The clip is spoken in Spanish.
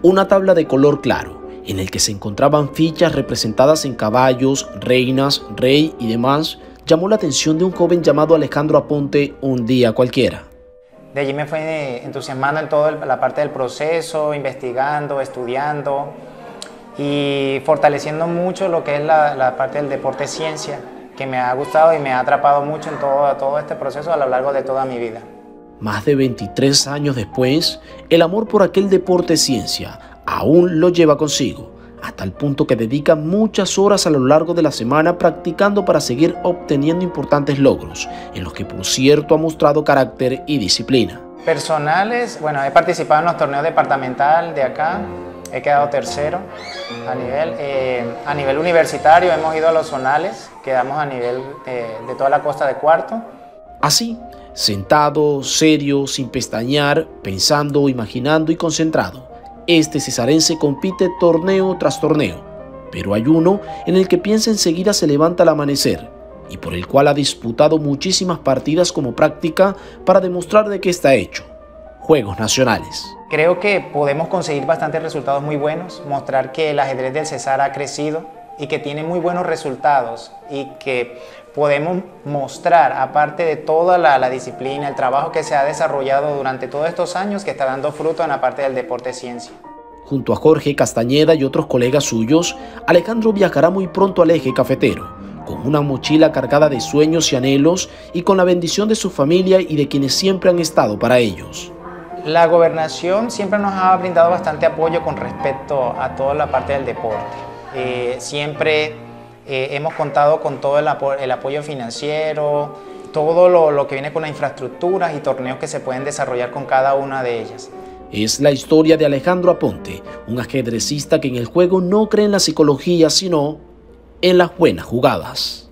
Una tabla de color claro, en el que se encontraban fichas representadas en caballos, reinas, rey y demás, llamó la atención de un joven llamado Alejandro Aponte un día cualquiera. De allí me fui entusiasmando en toda la parte del proceso, investigando, estudiando y fortaleciendo mucho lo que es la parte del deporte ciencia, que me ha gustado y me ha atrapado mucho en todo este proceso a lo largo de toda mi vida. Más de 23 años después, el amor por aquel deporte ciencia aún lo lleva consigo, hasta el punto que dedica muchas horas a lo largo de la semana practicando para seguir obteniendo importantes logros, en los que por cierto ha mostrado carácter y disciplina. Personales, bueno, he participado en los torneos departamental de acá, he quedado tercero a nivel universitario, hemos ido a los zonales, quedamos a nivel de toda la costa de cuarto. Así, sentado, serio, sin pestañear, pensando, imaginando y concentrado, este cesarense compite torneo tras torneo, pero hay uno en el que piensa enseguida se levanta al amanecer y por el cual ha disputado muchísimas partidas como práctica para demostrar de qué está hecho: Juegos Nacionales. Creo que podemos conseguir bastantes resultados muy buenos, mostrar que el ajedrez del Cesar ha crecido y que tiene muy buenos resultados y que podemos mostrar, aparte de toda la disciplina, el trabajo que se ha desarrollado durante todos estos años, que está dando fruto en la parte del deporte ciencia. Junto a Jorge Castañeda y otros colegas suyos, Alejandro viajará muy pronto al eje cafetero, con una mochila cargada de sueños y anhelos y con la bendición de su familia y de quienes siempre han estado para ellos. La gobernación siempre nos ha brindado bastante apoyo con respecto a toda la parte del deporte. Siempre hemos contado con todo el apoyo financiero, todo lo que viene con las infraestructuras y torneos que se pueden desarrollar con cada una de ellas. Es la historia de Alejandro Aponte, un ajedrecista que en el juego no cree en la psicología, sino en las buenas jugadas.